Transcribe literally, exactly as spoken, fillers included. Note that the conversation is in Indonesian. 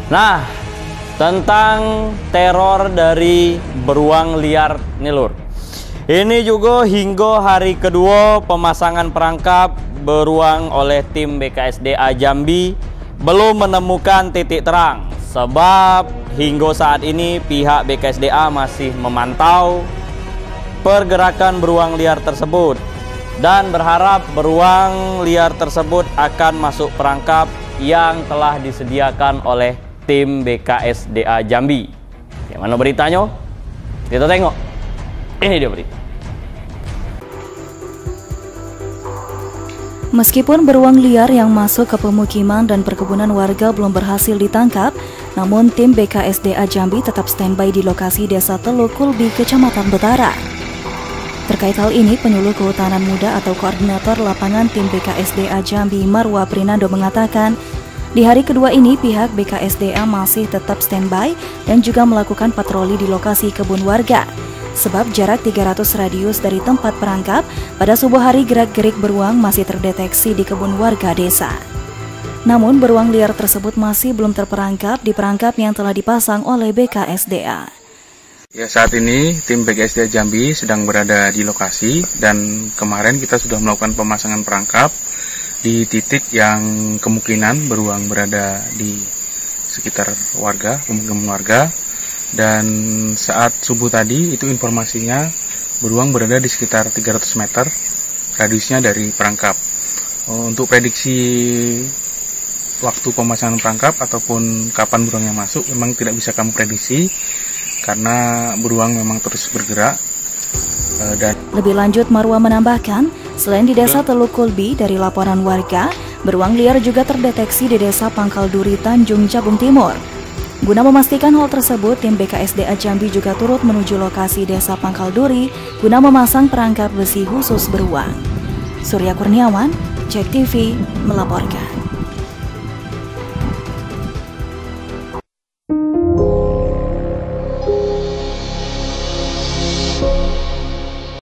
Nah, tentang teror dari beruang liar nih lur. Ini juga hingga hari kedua pemasangan perangkap beruang oleh tim B K S D A Jambi belum menemukan titik terang. Sebab hingga saat ini pihak B K S D A masih memantau pergerakan beruang liar tersebut dan berharap beruang liar tersebut akan masuk perangkap yang telah disediakan oleh tim B K S D A Jambi. Gimana beritanya? Kita tengok. Ini dia berita. Meskipun beruang liar yang masuk ke pemukiman dan perkebunan warga belum berhasil ditangkap, namun tim B K S D A Jambi tetap standby di lokasi Desa Teluk Kulbi, Kecamatan Betara. Terkait hal ini, penyuluh Kehutanan Muda atau Koordinator Lapangan tim B K S D A Jambi, Marwa Prinando mengatakan, di hari kedua ini pihak B K S D A masih tetap standby dan juga melakukan patroli di lokasi kebun warga. Sebab jarak tiga ratus radius dari tempat perangkap, pada subuh hari gerak-gerik beruang masih terdeteksi di kebun warga desa. Namun beruang liar tersebut masih belum terperangkap di perangkap yang telah dipasang oleh B K S D A. Ya, saat ini tim B K S D A Jambi sedang berada di lokasi dan kemarin kita sudah melakukan pemasangan perangkap di titik yang kemungkinan beruang berada di sekitar warga, pemukiman warga. Dan saat subuh tadi itu informasinya beruang berada di sekitar tiga ratus meter radiusnya dari perangkap. Untuk prediksi waktu pemasangan perangkap ataupun kapan beruang yang masuk memang tidak bisa kami prediksi karena beruang memang terus bergerak. Dan lebih lanjut, Marwa menambahkan, selain di Desa Teluk Kulbi, dari laporan warga, beruang liar juga terdeteksi di Desa Pangkal Duri, Tanjung Jabung Timur. Guna memastikan hal tersebut, tim B K S D A Jambi juga turut menuju lokasi Desa Pangkal Duri guna memasang perangkap besi khusus beruang. Surya Kurniawan, Cek T V, melaporkan.